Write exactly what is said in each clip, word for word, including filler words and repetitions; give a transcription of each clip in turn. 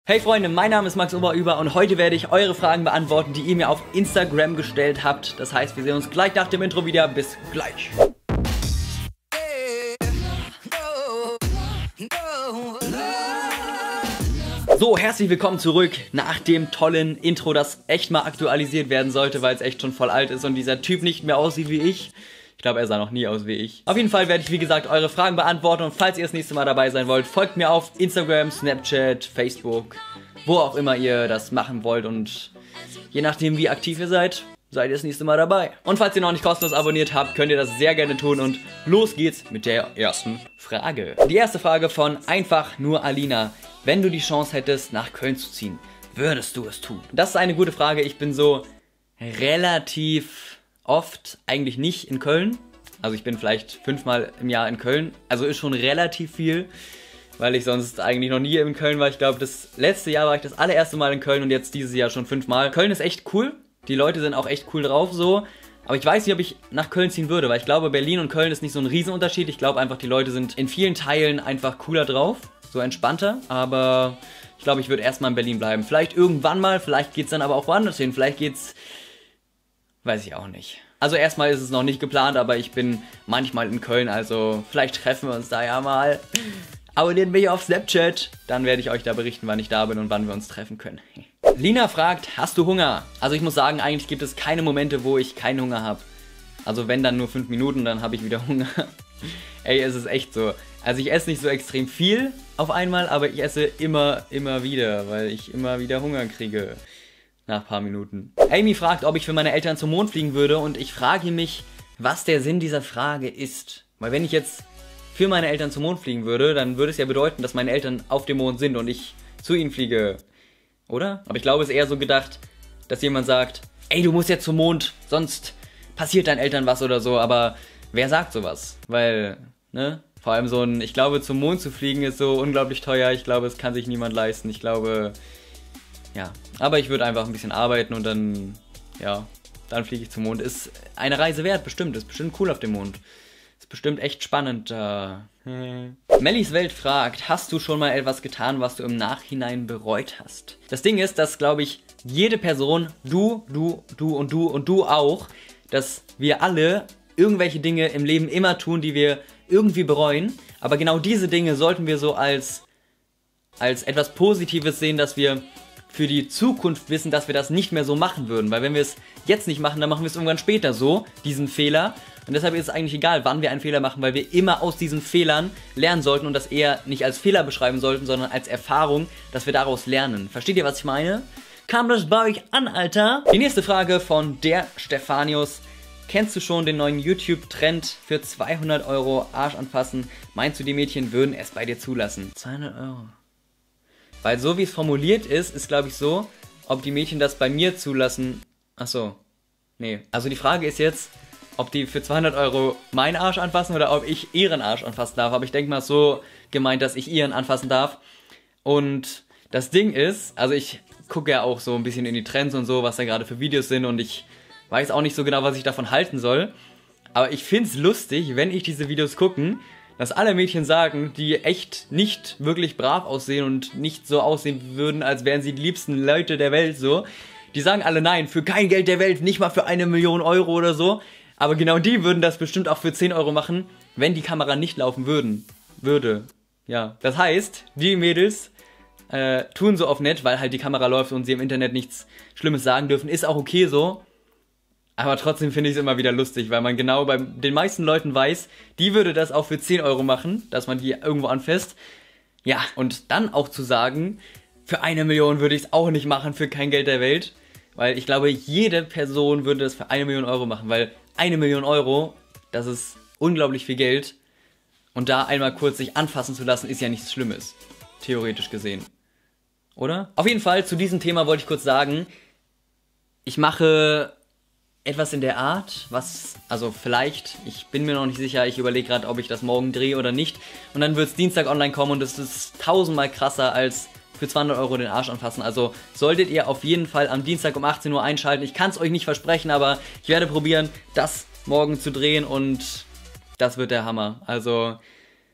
Hey Freunde, mein Name ist Max Oberüber und heute werde ich eure Fragen beantworten, die ihr mir auf Instagram gestellt habt. Das heißt, wir sehen uns gleich nach dem Intro wieder. Bis gleich. So, herzlich willkommen zurück nach dem tollen Intro, das echt mal aktualisiert werden sollte, weil es echt schon voll alt ist und dieser Typ nicht mehr aussieht wie ich. Ich glaube, er sah noch nie aus wie ich. Auf jeden Fall werde ich, wie gesagt, eure Fragen beantworten. Und falls ihr das nächste Mal dabei sein wollt, folgt mir auf Instagram, Snapchat, Facebook, wo auch immer ihr das machen wollt. Und je nachdem, wie aktiv ihr seid, seid ihr das nächste Mal dabei. Und falls ihr noch nicht kostenlos abonniert habt, könnt ihr das sehr gerne tun. Und los geht's mit der ersten Frage. Die erste Frage von einfach nur Alina. Wenn du die Chance hättest, nach Köln zu ziehen, würdest du es tun? Das ist eine gute Frage. Ich bin so relativ oft eigentlich nicht in Köln. Also ich bin vielleicht fünfmal im Jahr in Köln. Also ist schon relativ viel, weil ich sonst eigentlich noch nie in Köln war. Ich glaube, das letzte Jahr war ich das allererste Mal in Köln und jetzt dieses Jahr schon fünfmal. Köln ist echt cool. Die Leute sind auch echt cool drauf so. Aber ich weiß nicht, ob ich nach Köln ziehen würde, weil ich glaube, Berlin und Köln ist nicht so ein Riesenunterschied. Ich glaube einfach, die Leute sind in vielen Teilen einfach cooler drauf. So entspannter. Aber ich glaube, ich würde erstmal in Berlin bleiben. Vielleicht irgendwann mal, vielleicht geht es dann aber auch woanders hin. Vielleicht geht's... Weiß ich auch nicht. Also erstmal ist es noch nicht geplant, aber ich bin manchmal in Köln, also vielleicht treffen wir uns da ja mal. Abonniert mich auf Snapchat, dann werde ich euch da berichten, wann ich da bin und wann wir uns treffen können. Lina fragt, hast du Hunger? Also ich muss sagen, eigentlich gibt es keine Momente, wo ich keinen Hunger habe. Also wenn, dann nur fünf Minuten, dann habe ich wieder Hunger. Ey, es ist echt so. Also ich esse nicht so extrem viel auf einmal, aber ich esse immer, immer wieder, weil ich immer wieder Hunger kriege. Nach ein paar Minuten. Amy fragt, ob ich für meine Eltern zum Mond fliegen würde und ich frage mich, was der Sinn dieser Frage ist. Weil wenn ich jetzt für meine Eltern zum Mond fliegen würde, dann würde es ja bedeuten, dass meine Eltern auf dem Mond sind und ich zu ihnen fliege. Oder? Aber ich glaube, es ist eher so gedacht, dass jemand sagt, ey, du musst jetzt zum Mond, sonst passiert deinen Eltern was oder so. Aber wer sagt sowas? Weil, ne? Vor allem so ein, ich glaube, zum Mond zu fliegen ist so unglaublich teuer. Ich glaube, es kann sich niemand leisten. Ich glaube... Ja, aber ich würde einfach ein bisschen arbeiten und dann, ja, dann fliege ich zum Mond. Ist eine Reise wert, bestimmt. Ist bestimmt cool auf dem Mond. Ist bestimmt echt spannend. Äh. Mellis Welt fragt, hast du schon mal etwas getan, was du im Nachhinein bereut hast? Das Ding ist, dass, glaube ich, jede Person, du, du, du und du und du auch, dass wir alle irgendwelche Dinge im Leben immer tun, die wir irgendwie bereuen. Aber genau diese Dinge sollten wir so als, als etwas Positives sehen, dass wir für die Zukunft wissen, dass wir das nicht mehr so machen würden. Weil wenn wir es jetzt nicht machen, dann machen wir es irgendwann später so, diesen Fehler. Und deshalb ist es eigentlich egal, wann wir einen Fehler machen, weil wir immer aus diesen Fehlern lernen sollten und das eher nicht als Fehler beschreiben sollten, sondern als Erfahrung, dass wir daraus lernen. Versteht ihr, was ich meine? Kam das bei euch an, Alter? Die nächste Frage von der Stefanius. Kennst du schon den neuen YouTube-Trend für zweihundert Euro Arsch anfassen? Meinst du, die Mädchen würden es bei dir zulassen? zweihundert Euro. Weil so wie es formuliert ist, ist glaube ich so, ob die Mädchen das bei mir zulassen. Ach so, nee. Also die Frage ist jetzt, ob die für zweihundert Euro meinen Arsch anfassen oder ob ich ihren Arsch anfassen darf. Aber ich denke mal so gemeint, dass ich ihren anfassen darf. Und das Ding ist, also ich gucke ja auch so ein bisschen in die Trends und so, was da gerade für Videos sind. Und ich weiß auch nicht so genau, was ich davon halten soll. Aber ich finde es lustig, wenn ich diese Videos gucke, dass alle Mädchen sagen, die echt nicht wirklich brav aussehen und nicht so aussehen würden, als wären sie die liebsten Leute der Welt so. Die sagen alle nein, für kein Geld der Welt, nicht mal für eine Million Euro oder so. Aber genau die würden das bestimmt auch für zehn Euro machen, wenn die Kamera nicht laufen würden. Würde. Ja. Das heißt, die Mädels äh, tun so auf nett, weil halt die Kamera läuft und sie im Internet nichts Schlimmes sagen dürfen. Ist auch okay so. Aber trotzdem finde ich es immer wieder lustig, weil man genau bei den meisten Leuten weiß, die würde das auch für zehn Euro machen, dass man die irgendwo anfasst. Ja, und dann auch zu sagen, für eine Million würde ich es auch nicht machen, für kein Geld der Welt. Weil ich glaube, jede Person würde das für eine Million Euro machen, weil eine Million Euro, das ist unglaublich viel Geld. Und da einmal kurz sich anfassen zu lassen, ist ja nichts Schlimmes, theoretisch gesehen. Oder? Auf jeden Fall, zu diesem Thema wollte ich kurz sagen, ich mache etwas in der Art, was, also vielleicht, ich bin mir noch nicht sicher, ich überlege gerade, ob ich das morgen drehe oder nicht. Und dann wird es Dienstag online kommen und es ist tausendmal krasser als für zweihundert Euro den Arsch anfassen. Also solltet ihr auf jeden Fall am Dienstag um achtzehn Uhr einschalten. Ich kann es euch nicht versprechen, aber ich werde probieren, das morgen zu drehen und das wird der Hammer. Also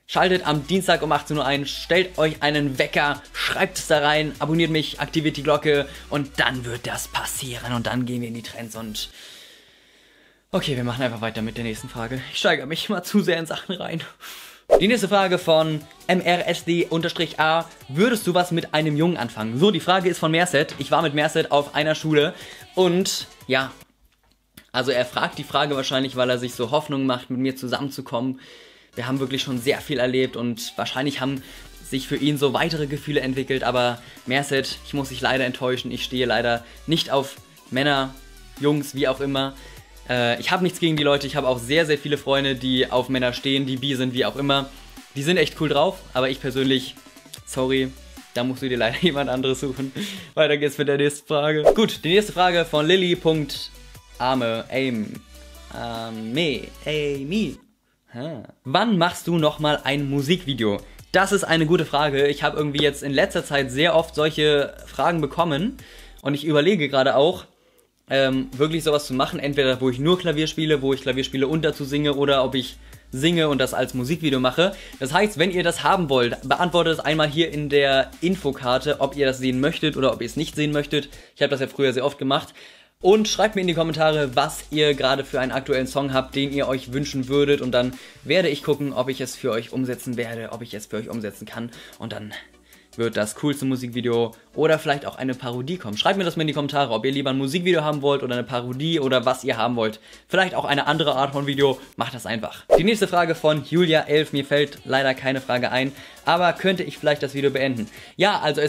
Schaltet am Dienstag um achtzehn Uhr ein, stellt euch einen Wecker, schreibt es da rein, abonniert mich, aktiviert die Glocke und dann wird das passieren und dann gehen wir in die Trends und... Okay, wir machen einfach weiter mit der nächsten Frage. Ich steigere mich mal zu sehr in Sachen rein. Die nächste Frage von M R S D A. Würdest du was mit einem Jungen anfangen? So, die Frage ist von Merset. Ich war mit Merset auf einer Schule und ja, also er fragt die Frage wahrscheinlich, weil er sich so Hoffnung macht, mit mir zusammenzukommen. Wir haben wirklich schon sehr viel erlebt und wahrscheinlich haben sich für ihn so weitere Gefühle entwickelt, aber Merset, ich muss dich leider enttäuschen, ich stehe leider nicht auf Männer, Jungs, wie auch immer. Äh, ich habe nichts gegen die Leute, ich habe auch sehr, sehr viele Freunde, die auf Männer stehen, die bi sind, wie auch immer. Die sind echt cool drauf, aber ich persönlich, sorry, da musst du dir leider jemand anderes suchen. Weiter geht's mit der nächsten Frage. Gut, die nächste Frage von Lilly.Ame, Aim, Ame, Amy. Ha. Wann machst du nochmal ein Musikvideo? Das ist eine gute Frage. Ich habe irgendwie jetzt in letzter Zeit sehr oft solche Fragen bekommen und ich überlege gerade auch, ähm, wirklich sowas zu machen. Entweder wo ich nur Klavier spiele, wo ich Klavier spiele und dazu singe oder ob ich singe und das als Musikvideo mache. Das heißt, wenn ihr das haben wollt, beantwortet es einmal hier in der Infokarte, ob ihr das sehen möchtet oder ob ihr es nicht sehen möchtet. Ich habe das ja früher sehr oft gemacht. Und schreibt mir in die Kommentare, was ihr gerade für einen aktuellen Song habt, den ihr euch wünschen würdet. Und dann werde ich gucken, ob ich es für euch umsetzen werde, ob ich es für euch umsetzen kann. Und dann wird das coolste Musikvideo oder vielleicht auch eine Parodie kommen. Schreibt mir das mal in die Kommentare, ob ihr lieber ein Musikvideo haben wollt oder eine Parodie oder was ihr haben wollt. Vielleicht auch eine andere Art von Video. Macht das einfach. Die nächste Frage von Julia elf. Mir fällt leider keine Frage ein, aber könnte ich vielleicht das Video beenden? Ja, also es